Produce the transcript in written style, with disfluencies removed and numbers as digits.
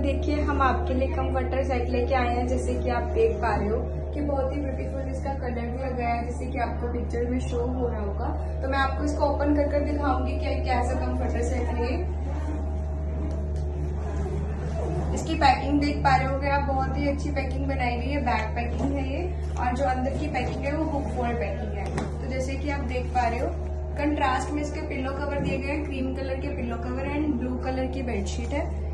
देखिए हम आपके लिए कंफर्टर सेट लेके आए हैं। जैसे कि आप देख पा रहे हो कि बहुत ही ब्यूटीफुल इसका कलर भी लगाया है, जैसे कि आपको पिक्चर में शो हो रहा होगा। तो मैं आपको इसको ओपन कर दिखाऊंगी कि कैसा कंफर्टर सेट है। इसकी पैकिंग देख पा रहे होगे आप, बहुत ही अच्छी पैकिंग बनाई गई है। बैक पैकिंग है ये, और जो अंदर की पैकिंग है वो बुक फोल्ड पैकिंग है। तो जैसे कि आप देख पा रहे हो, कंट्रास्ट में इसके पिलो कवर दिए गए हैं, क्रीम कलर के pillow cover and blue colour की बेडशीट है।